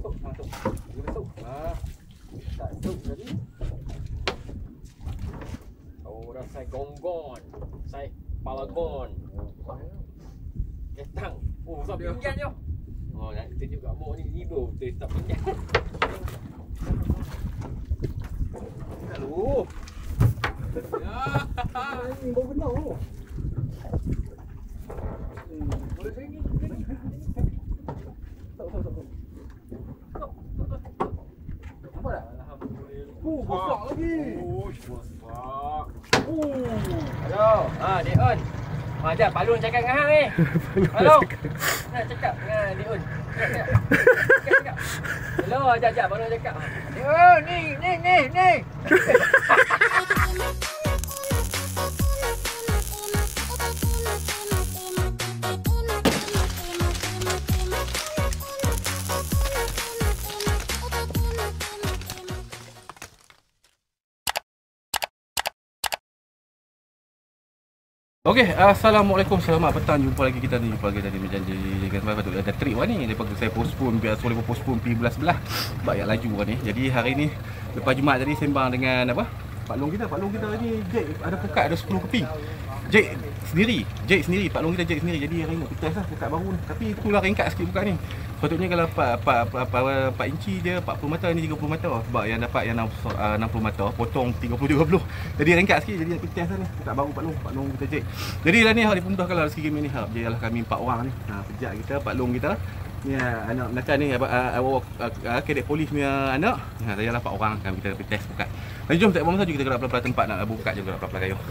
masuk. Dia masuk. Tak masuk tadi. Orang saya gonggon. Saya palagon. Ketang. Oh, besar pinggan je. Oh, nak tunjuk kat abang ni bro, tetap pinggan. Lalu. Ini baru benar tu. Boleh sini. Tak. Apa dah? Alhamdulillah. Besar lagi. Besar. Hello. Dia on. Jap, Pak Long cakap dengan hang ni. Pak Long. Nak cakap dengan Dia on. Cakap. Hello, jap, Pak Long cakap. Dia on, ni. Okey, assalamualaikum, selamat petang. Jumpa lagi kita ni. Berjanji dengan patut ada trip ni. Lepas saya postpone, biar boleh postpone pergi belah-sebelah. Sebab yang laju ni. Jadi hari ni lepas Jumaat tadi sembang dengan apa? Pak Long kita ni Jack ada pukat ada 10 keping. Jack sendiri, Pak Long kita Jack sendiri. Jadi hari ni kita test lah pukat baru ni. Tapi itulah ringkat sikit pukat ni. Patutnya kalau 4 inci dia 40 mata, ni 30 mata. Sebab yang dapat yang 60 mata potong 30-30. Jadi ringkat sikit. Jadi nak pergi test lah ni. Pukat baru Pak Long kita Jack. Jadi lah ni harap dimudahkan lah rezeki kami ni. Harap je lah kami 4 orang ni. Pejak kita, Pak Long kita. Ni anak menakan ni kadet polis punya anak. Saya lah 4 orang kami kita pergi test pukat. Dan jom tak berapa saja kita gerak pelan-pelan tempat nak buka je gerak pelan-pelan kayu.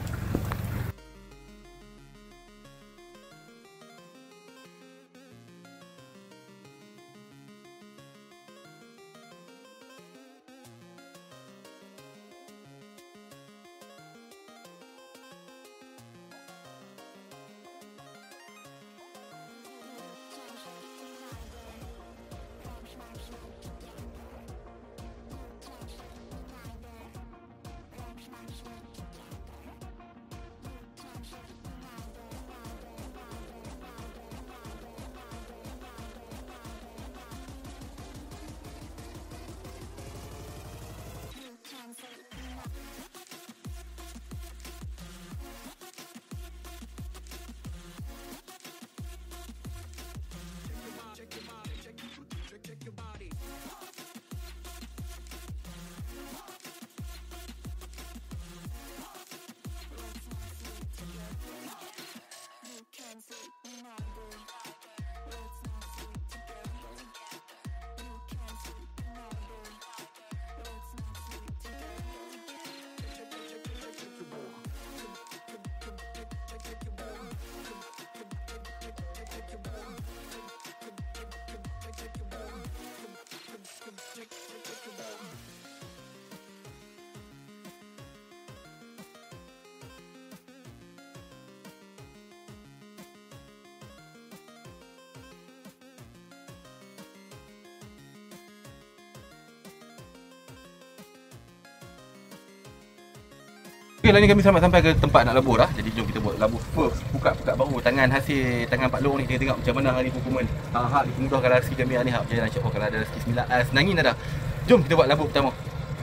Okey, lah ni kami sampai ke tempat nak labur lah. Jadi jom kita buat labur first. Buka baru tangan Pak Long ni. Kita tengok macam mana hari ni performance. Hak dimudahkan rezeki kami hari ni. Hak berjaya insya-Allah. Kalau ada rezeki senangin dah. Jom kita buat labur pertama.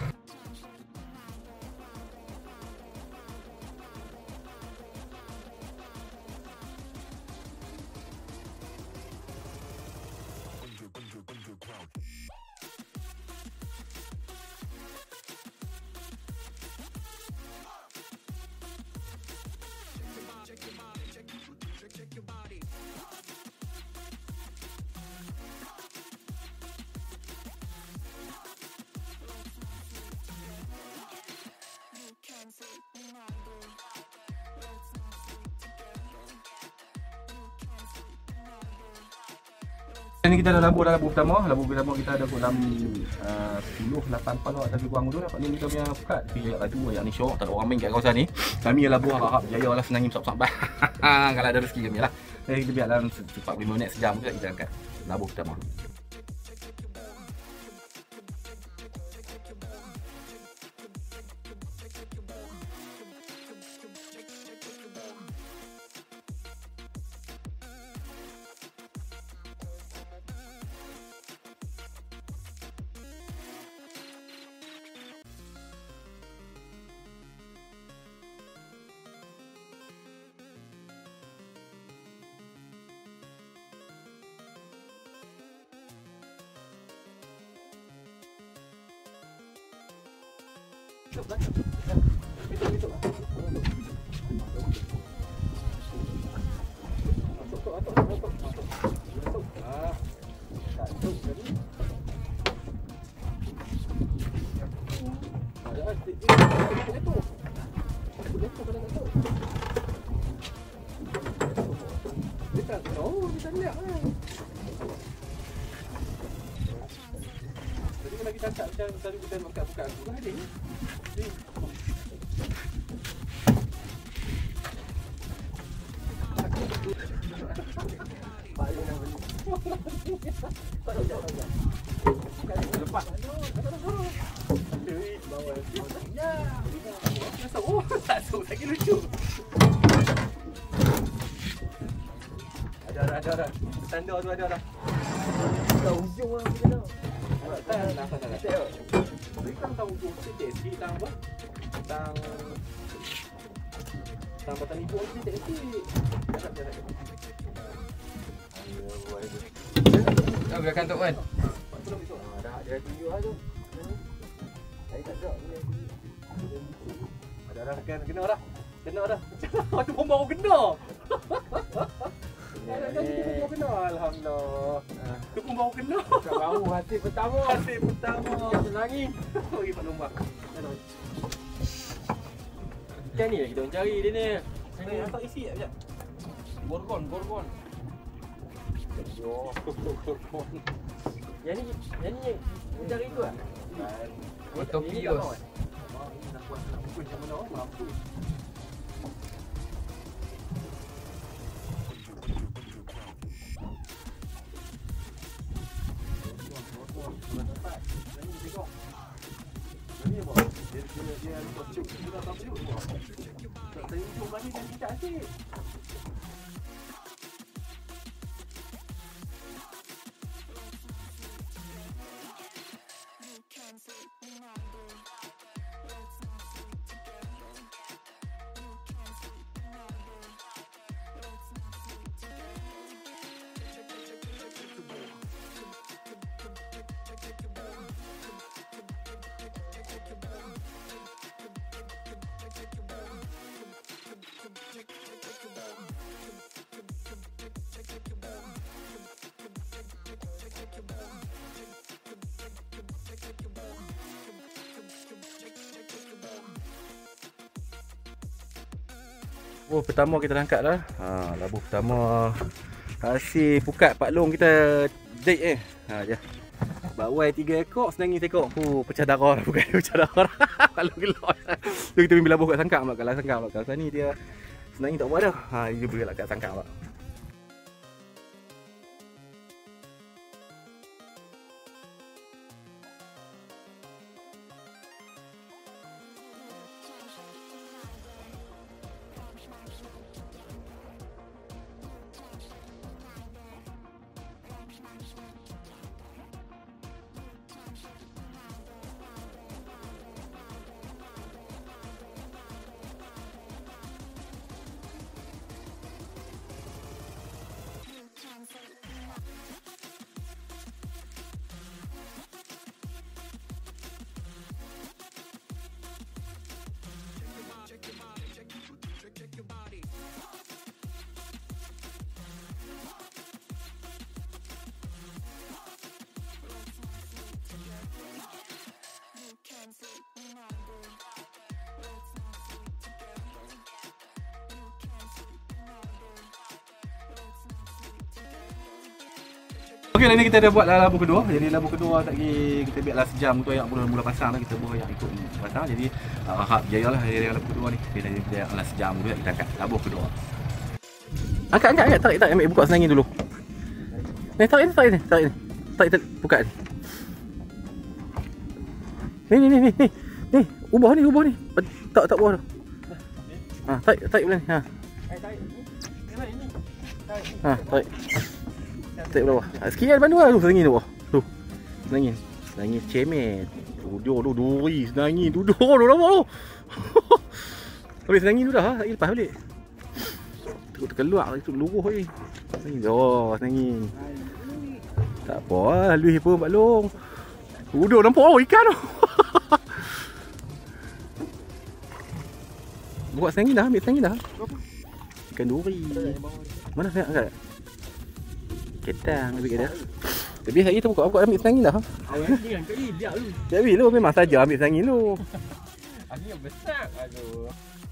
Ni kita dah labur pertama. Labur kita ada dalam 10, 8 kepala atau lebih kurang tu lah. Pak Long kita punya pukat. Tapi yang laju yang ni syok. Tak ada orang main kat kawasan ni. Kami yang labur harap jaya lah, senangin besar-besar. Kalau ada rezeki kami lah. Jadi kita biar dalam 45 minit sejam kita angkat labur pertama. Lagi cakap macam tadi kita buka-buka aku kan ada ni. Lepas. Oh, tak so lagi lucu. Ada. Tanda tu ada dah. Dah ujung lah kita dah. Berikan tahu ujung sikit tang apa? Tang batang ibu sikit. Dah biarkan tok kan. Dah ada tunjuk lah tu. Saya tak ada ni. Ada kena dah. Kena dah. Tu pun baru kena. Kena alhamdulillah. Tu pun baru kena. Baru hasil pertama. Macam angin. Bagi Pak Lombak. Ikan ni kita cari dia ni. Saya tak isi sekejap. Gorgon. Yo, gorgon. Yang ni cari tu ah. Topios. Nak buat apa macam mana? Mampu. Dia kocok kita tak perlu. Tak tahu ujung bagi dan tidak asyik. Oh, pertama kita tangkap dah. Labuh pertama hasil pukat Pak Long kita date je. Bawai 3 ekor, senangi tengok. Pecah darah dah bukan pecah darah. Pak Long gelak. Tu kita ambil labuh kat sangkap mak. Kalau sangkap mak. Kalau ni dia senangi tak buat dah. Dia beri kat sangkap mak. Okey, hari ni kita dah buat labuh kedua. Jadi labuh kedua tak lagi kita biarlah sejam tu ayat mula pasang dah kita buat yang ikut pasang. Jadi harap jayalah hari labuh kedua ni. Kita biarlah sejam tu kita angkat labuh kedua. Angkat tarik ambil buka senangin dulu. Ni tarik ni. Tarik buka ni. Ni, ubah ni. Tak ubah dah. Tarik belah ni. Tarik. Tarik. Tarik bawah. Sikit lah bandu lah tu senangin tu bawah. Tu. Senangin cemen. Duduk duri senangin. Duduk nampak tu. Habis senangin tu dah. Tak lepas balik. Terkeluar lagi tu luruh ni. Senangin. Tak apa lah. Lebih pun Pak Long. Duduk nampak ikan tu. Buat sangin dah, ambil sangin dah. Ikan duri. Mana saya angkat? Ketang ambil kat dia. Tapi hari tu buka ambil sangin dah. Ni kan kali biar lu. Jadi lu memang saja ambil sangin lu. Angin yang besar. Aduh.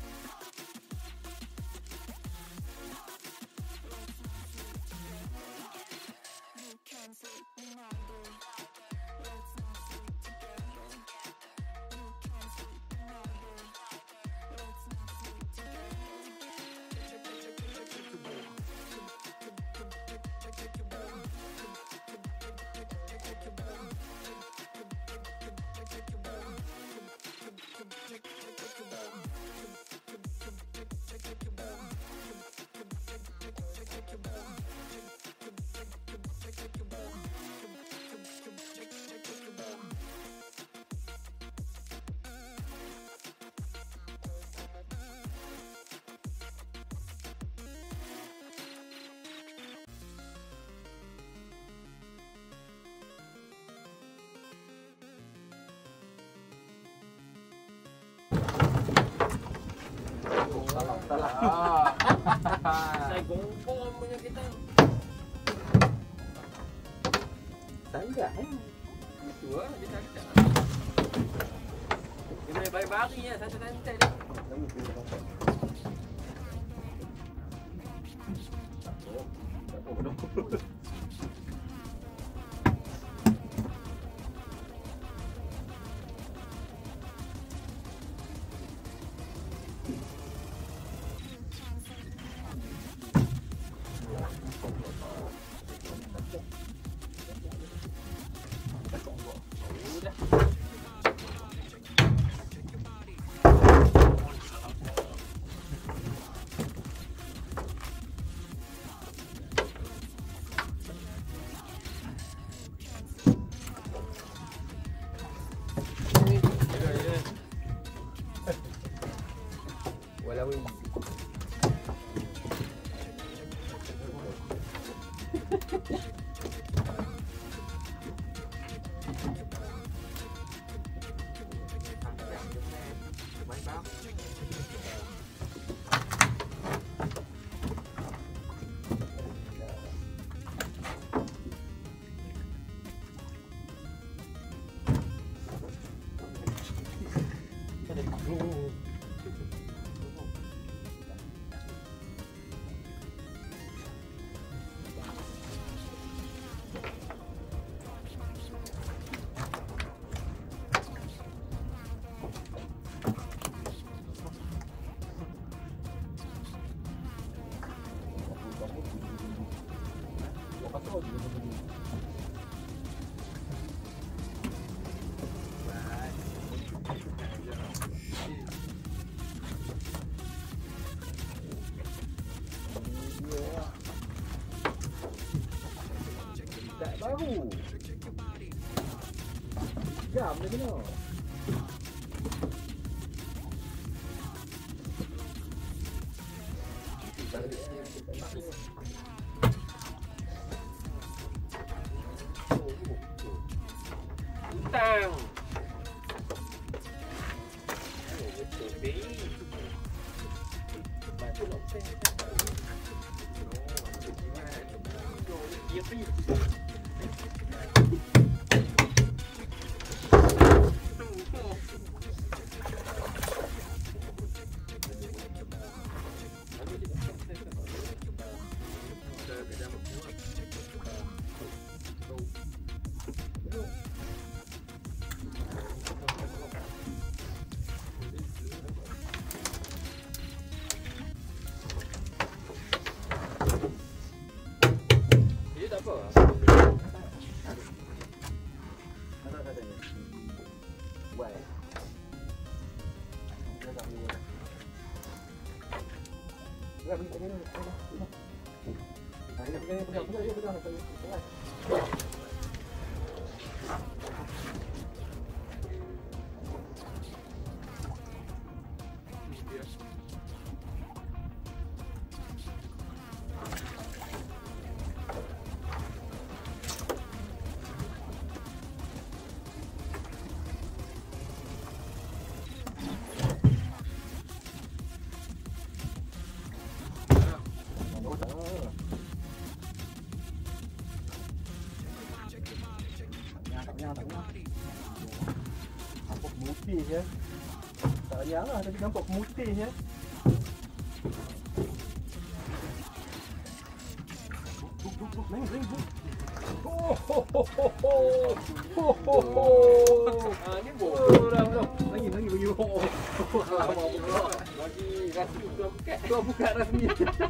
Salah. Saya gompong punya kita. Sangat itu ah dia cakap. Dia boleh bari-bari ya, santai-santai dia. Walau baru. Jam dia kena. Utang. tak kenyang. Nampak pemutih ya. Tak kenyang lah, tapi nampak pemutih ya. Buk, naik. Ni bau. Lagi bagi. Bagi rasa tu buka. Kau buka rasmi.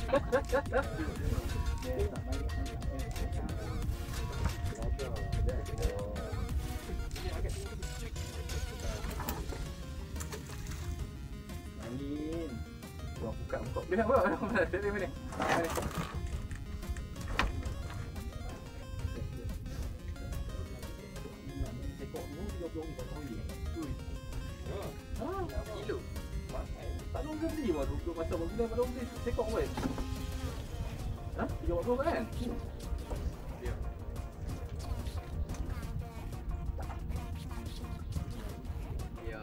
Angin. Kau buka. Dia apa? Dari mana? Kilo. Tak tahu ke beli waktu tu masa baru bila beli sekok apa? Ha? 30 kan? Ya. Ya.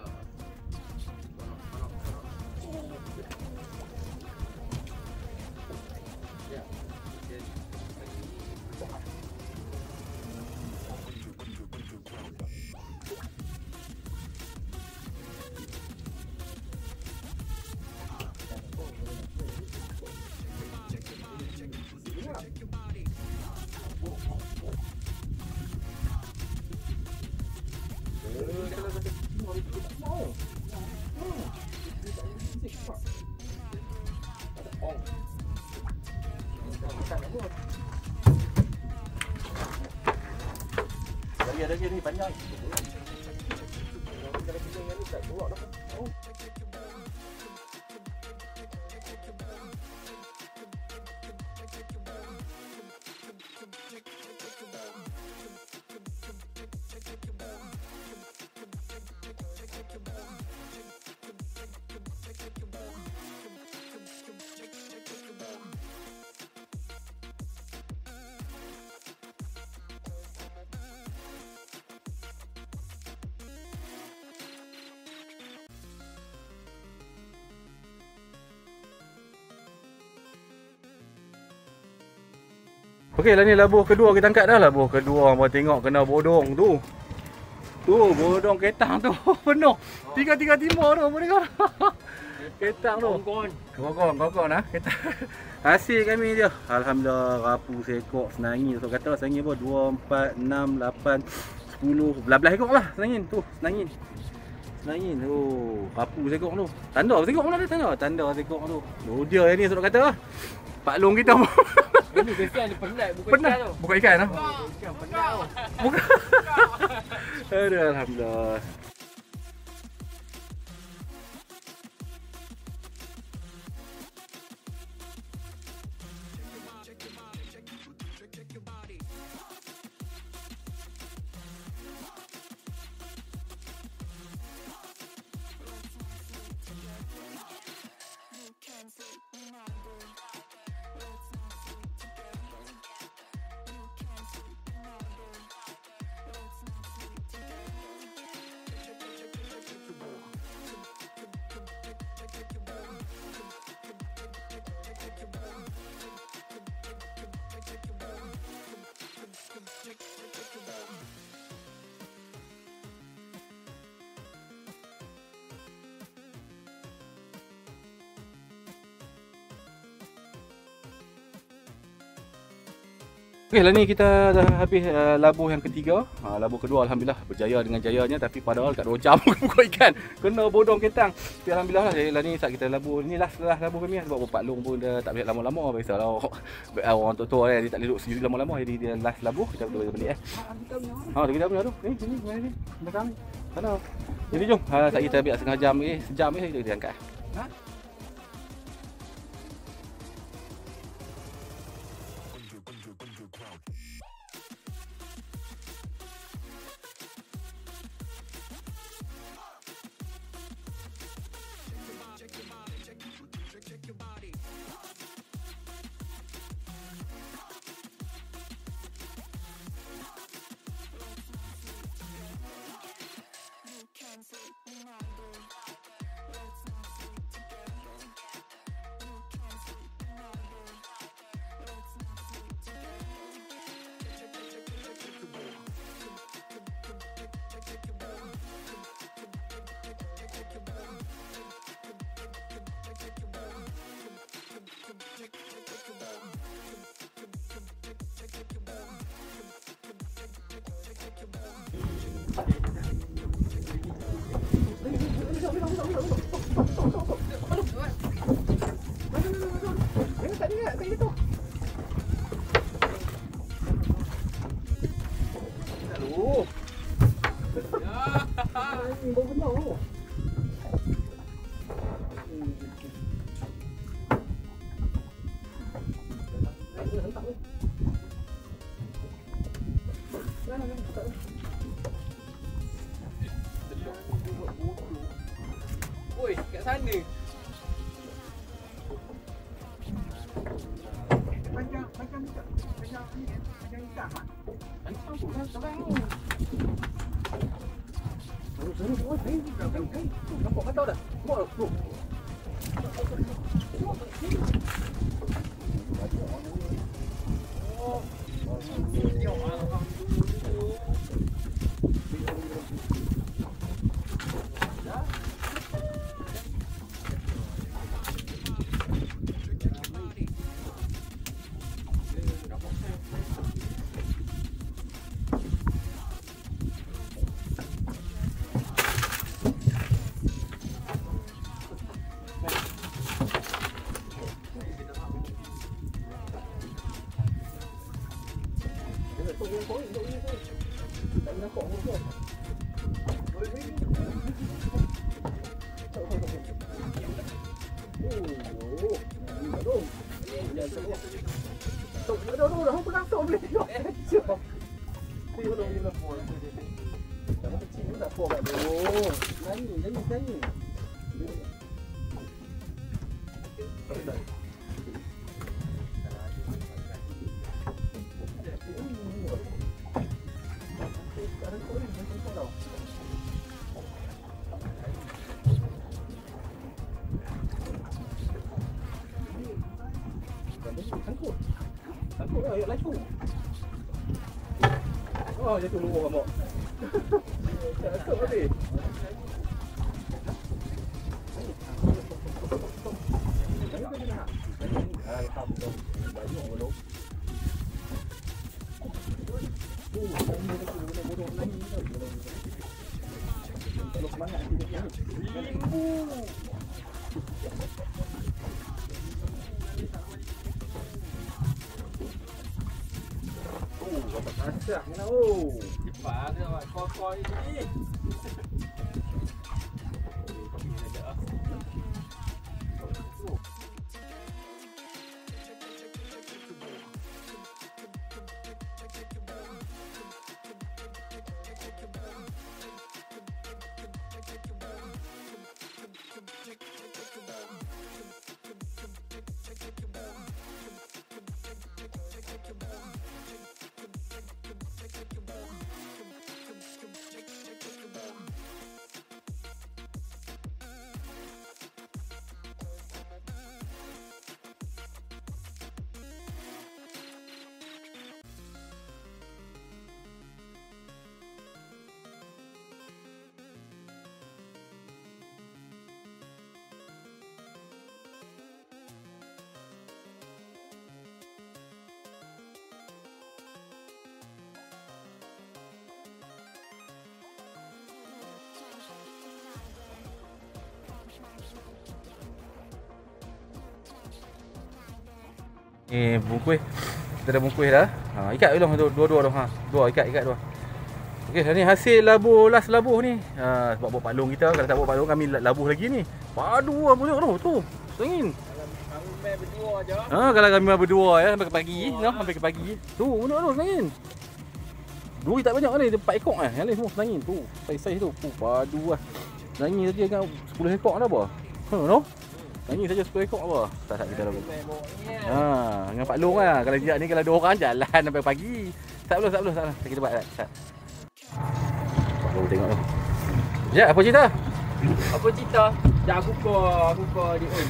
Ya. Ada ni panjang. Okey lah ni labuh kedua kita angkat dah. Labuh kedua hangpa tengok kena bodong tu. Tu bodong ketang tu penuh. 3 timur tu boleh kau. Ketang tu. Kongkong nah ketang. Hasil kami dia. Alhamdulillah rapu sekok senangi tu kata senangi apa 2 4 6 8 10 belas ekor lah senangin tu senangin. Senangin tu rapu sekok tu. Tanda sekok mana dia tanda sekok tu. Oh dia ni sudah kata lah. Pak Long kita Ini biasa dia penat bukan ikan tu. Bukan ikan tu. Ikan penat tu. Bukan. Aduh, alhamdulillah. Okey lah ni kita dah habis labuh yang ketiga. Labuh kedua alhamdulillah berjaya dengan jayanya, tapi padahal kat 2 jam buka ikan kena bodong ketang. Tapi alhamdulillah lah, lah ni saat kita labuh ni last labuh kami sebab Pak Long pun dia tak boleh lama-lama biasalah orang tua-tua dia tak boleh duduk sendiri lama-lama, jadi dia last labuh kita balik kita punya tu. Ni belakang ni. Sana. Jadi jom saat kita ambil setengah jam sejam ni kita angkat. Ha? Can't sleep, we're not good. Let's not sleep together. Nampak kata dah. Buat tu. Sangkut lah, ayat laju. Oh, jatuh luar mak. Sangkut habis. Masak mana oh. Cepat dia buat koi-koi ni. Ni bungkus. Kita dah bungkus dah. Ikat dulu dua-dua tu. Dua ikat dua. Okey, ni hasil labuh last labuh ni. Sebab buat paklong kita, kalau tak buat paklong kami labuh lagi ni. Padu lah banyak tu. Sengin. Kami main berdua je. Kalau kami main berdua ya sampai ke pagi, sampai ke pagi. Tu banyak tu sengin. Duri tak banyak ni, 4 ekor yang lain semua sengin tu. Saiz tu. Padu lah. Sengin saja kan 10 ekor dah apa? No? Ini saja 10 ekor apa? Tak kita dah. Dengan Pak Long lah. Kalau dia ni kalau 2 orang jalan sampai pagi. Tak belum. Kita buat dah. Pak Long tengok tu. Ya, apa cerita? Apa cerita? Dah aku call dia on.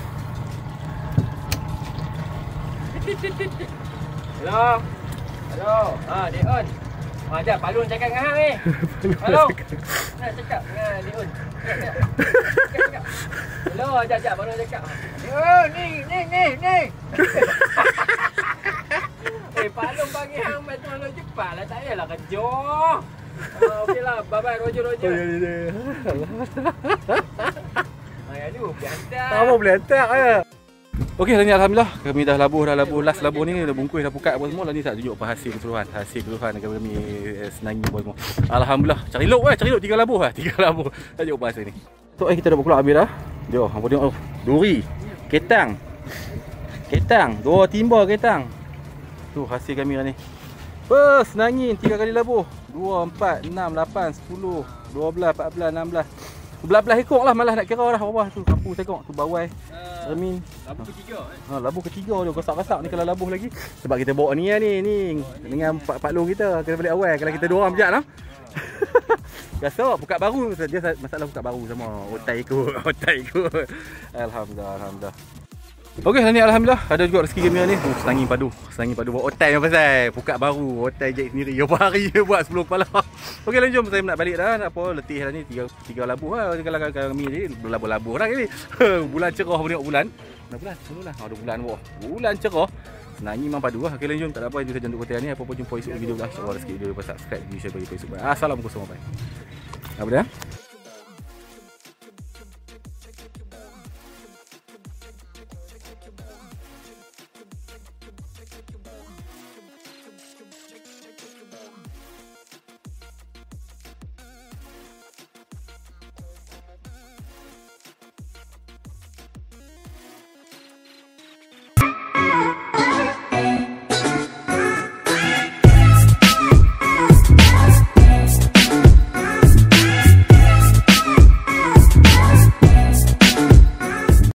Hello. Dia on. Jap, Pak Long cakap dengan hang ni. Hello. Nak cakap dengan dia on. Cakap. Hello, jap, Pak Long cakap. Ni. Pak Long panggil hang bantu Pak Long cepatlah, tak payahlah kerja. Okeylah, bye-bye Roger. Aduh, boleh hantar. Tak apa, boleh hantar ya. Okey, hari ni alhamdulillah kami dah labuh last labuh ni dah bungkus dah buka apa semua. Lah ni tak tunjuk apa hasil keseluruhan kami senangi apa semua. Alhamdulillah, cari lok 3 labuh lah. 3 labuh. Tak tunjuk apa hasil ni. So kita dah keluar ambil dah. Jom, hangpa tengok duri, ketang, 2 timba ketang. Tu hasil kami lah ni. Senangin 3 kali labuh. 2, 4, 6, 8, 10, 12, 14, 16. 11 ekor lah malah nak kira dah bawah tu. Kampung sekok tu bawah. cermin. Labu ketiga Labuh ketiga dia gasak-gasak ni kalau labuh lagi. Sebab kita bawa ni dengan Pak Long kita kena balik awal kalau kita dua orang pejak lah. Gasak buka baru dia masalah buka baru sama otai ikut. Alhamdulillah. Okey, ni alhamdulillah ada juga rezeki kami ni. Setangi padu buat otai apa pasal buka baru otai jahit sendiri. Berapa hari dia buat 10 kepala. Okey, lanjut saya nak balik dah. Apa letih dah ni 3 labuh lah kalau kami ni labuh dah ni. Bulan cerah tengok bulan. Mana bulan? Sululah. Ada bulan bawah. Bulan cerah. Senangi memang padu lah. Okey, lanjut tak ada apa itu saja untuk konten ni. Apa-apa jumpa esok video lah. InsyaAllah rezeki video lepas subscribe, share bagi esok. Assalamualaikum warahmatullahi wabarakatuh. Apa dia?